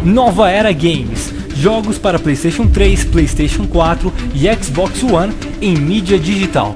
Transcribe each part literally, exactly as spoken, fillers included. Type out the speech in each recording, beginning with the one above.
Nova Era Games, jogos para PlayStation três, PlayStation quatro e Xbox One em mídia digital.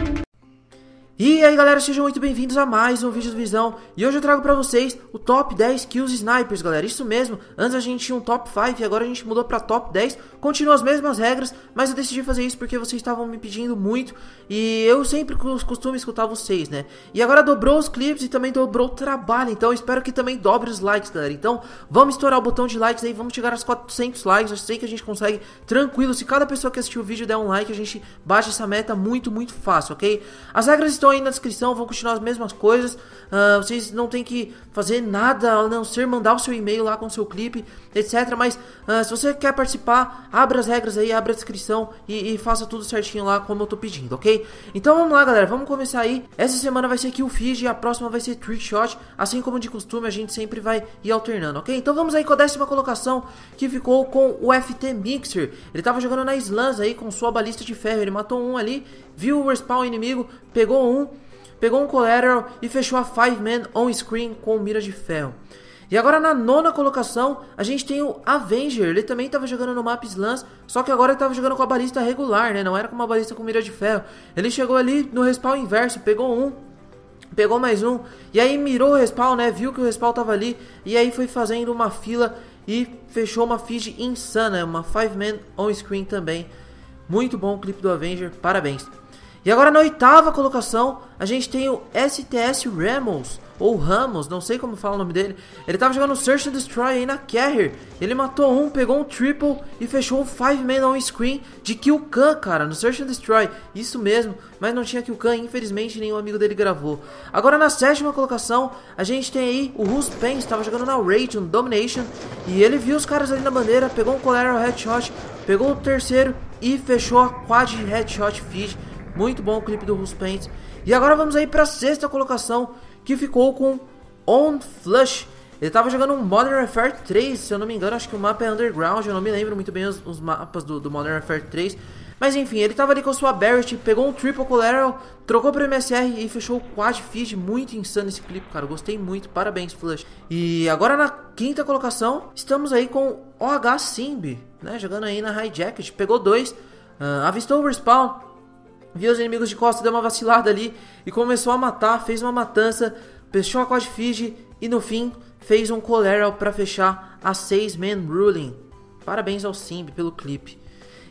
E aí galera, sejam muito bem-vindos a mais um vídeo do Visão. E hoje eu trago pra vocês o top dez kills snipers, galera. Isso mesmo, antes a gente tinha um top cinco e agora a gente mudou pra top dez. Continua as mesmas regras, mas eu decidi fazer isso porque vocês estavam me pedindo muito. E eu sempre costumo escutar vocês, né? E agora dobrou os clipes e também dobrou o trabalho. Então eu espero que também dobre os likes, galera. Então vamos estourar o botão de likes aí, vamos chegar aos quatrocentos likes. Eu sei que a gente consegue tranquilo. Se cada pessoa que assistiu o vídeo der um like, a gente bate essa meta muito, muito fácil, ok? As regras estão aí na descrição, vão continuar as mesmas coisas. uh, Vocês não tem que fazer nada a não ser mandar o seu e-mail lá com o seu clipe, etc. Mas uh, se você quer participar, abra as regras aí, abra a descrição e, e faça tudo certinho lá como eu tô pedindo, ok? Então vamos lá galera, vamos começar aí. Essa semana vai ser Kill Feed e a próxima vai ser Trick Shot. Assim como de costume, a gente sempre vai ir alternando, ok? Então vamos aí com a décima colocação, que ficou com o F T Mixer. Ele tava jogando na Slams aí com sua balista de ferro. Ele matou um ali, viu o respawn inimigo, pegou um, pegou um collateral e fechou a five man on screen com mira de ferro. E agora na nona colocação a gente tem o Avenger. Ele também estava jogando no mapa Slams, só que agora ele estava jogando com a balista regular, né? Não era com uma balista com mira de ferro. Ele chegou ali no respawn inverso, pegou um, pegou mais um, e aí mirou o respawn, né? Viu que o respawn tava ali, e aí foi fazendo uma fila e fechou uma feed insana, uma five man on screen também. Muito bom o clipe do Avenger, parabéns. E agora na oitava colocação a gente tem o S T S Ramos, ou Ramos, não sei como fala o nome dele. Ele tava jogando Search and Destroy aí na Carrier. Ele matou um, pegou um triple e fechou um five man on screen de Kill Cam, cara, no Search and Destroy. Isso mesmo, mas não tinha Kill Cam, infelizmente nenhum amigo dele gravou. Agora na sétima colocação a gente tem aí o Rus Pence, tava jogando na Rage, um Domination. E ele viu os caras ali na bandeira, pegou um collateral headshot, pegou o terceiro e fechou a quad headshot feed. Muito bom o clipe do Rus Pence. E agora vamos aí para a sexta colocação, que ficou com On Flush. Ele tava jogando um Modern Warfare três, se eu não me engano, acho que o mapa é Underground. Eu não me lembro muito bem os, os mapas do, do Modern Warfare três. Mas enfim, ele tava ali com sua Barrett, pegou um Triple Collateral, trocou para M S R e fechou o quad feed. Muito insano esse clipe, cara, gostei muito, parabéns Flush. E agora na quinta colocação, estamos aí com O H Simb, né, jogando aí na High Jacket, pegou dois, uh, avistou o respawn, viu os inimigos de costa, deu uma vacilada ali e começou a matar, fez uma matança, fechou a quad feed e no fim fez um collateral para fechar a seis man ruling. Parabéns ao Simb pelo clipe.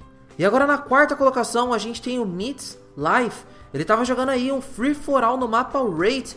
E agora na quarta colocação a gente tem o Meets Life. Ele tava jogando aí um free for all no mapa Raid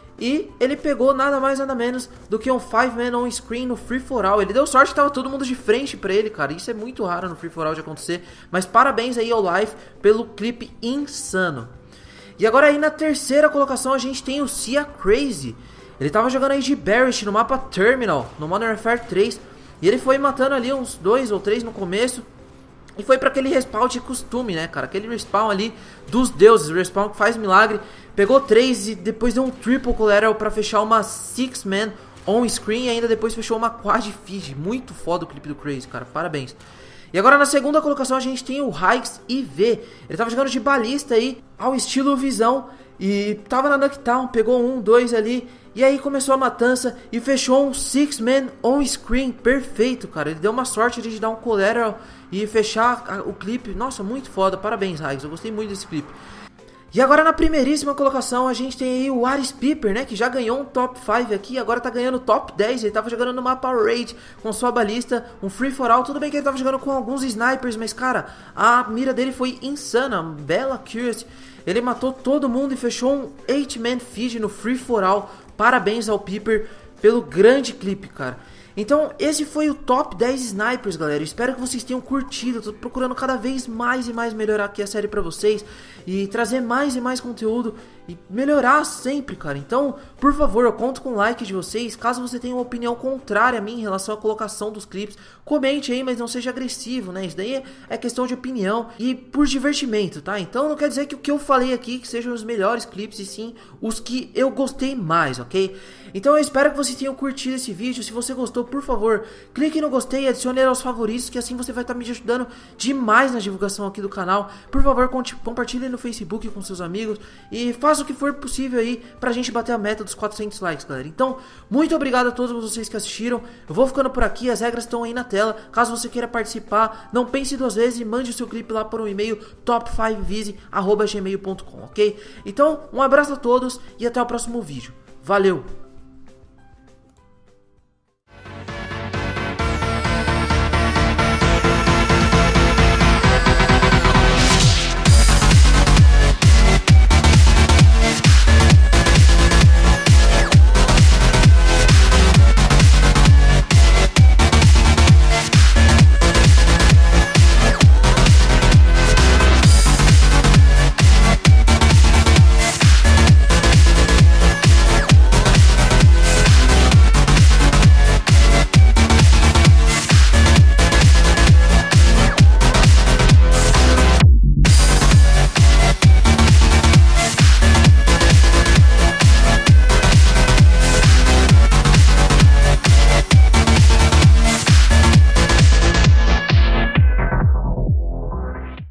e ele pegou nada mais nada menos do que um five man on screen no free for all. Ele deu sorte que tava todo mundo de frente pra ele, cara. Isso é muito raro no free for all de acontecer. Mas parabéns aí ao Life pelo clipe insano. E agora aí na terceira colocação a gente tem o Cia Crazy. Ele tava jogando aí de Barrett no mapa Terminal, no Modern Warfare três. E ele foi matando ali uns dois ou três no começo. E foi pra aquele respawn de costume, né, cara? Aquele respawn ali dos deuses, o respawn que faz milagre. Pegou três e depois deu um triple collateral pra fechar uma six man on screen. E ainda depois fechou uma quad feed. Muito foda o clipe do Crazy, cara, parabéns. E agora na segunda colocação a gente tem o Hikes I V. Ele tava jogando de balista aí, ao estilo Visão. E tava na Knockdown, pegou um, dois ali. E aí começou a matança e fechou um six man on screen. Perfeito, cara. Ele deu uma sorte de dar um collateral e fechar o clipe. Nossa, muito foda. Parabéns, Hikes. Eu gostei muito desse clipe. E agora na primeiríssima colocação a gente tem aí o Ares Piper, né, que já ganhou um top cinco aqui, agora tá ganhando top dez. Ele tava jogando no mapa Raid com sua balista, um free for all. Tudo bem que ele tava jogando com alguns snipers, mas cara, a mira dele foi insana, bela accuracy. Ele matou todo mundo e fechou um eight man feed no free for all. Parabéns ao Piper pelo grande clipe, cara. Então esse foi o top dez snipers, galera. Espero que vocês tenham curtido. Eu tô procurando cada vez mais e mais melhorar aqui a série pra vocês e trazer mais e mais conteúdo e melhorar sempre, cara. Então, por favor, eu conto com o like de vocês. Caso você tenha uma opinião contrária a mim em relação à colocação dos clipes, comente aí, mas não seja agressivo, né? Isso daí é questão de opinião e por divertimento, tá? Então não quer dizer que o que eu falei aqui que sejam os melhores clipes, e sim os que eu gostei mais, ok? Então eu espero que vocês tenham curtido esse vídeo. Se você gostou, por favor, clique no gostei e adicione aos favoritos, que assim você vai estar me ajudando demais na divulgação aqui do canal. Por favor, compartilhe no Facebook com seus amigos e faça o que for possível aí pra gente bater a meta dos quatrocentos likes, galera. Então, muito obrigado a todos vocês que assistiram. Eu vou ficando por aqui, as regras estão aí na tela. Caso você queira participar, não pense duas vezes e mande o seu clipe lá por um e-mail top five vize arroba gmail ponto com, ok? Então, um abraço a todos e até o próximo vídeo. Valeu!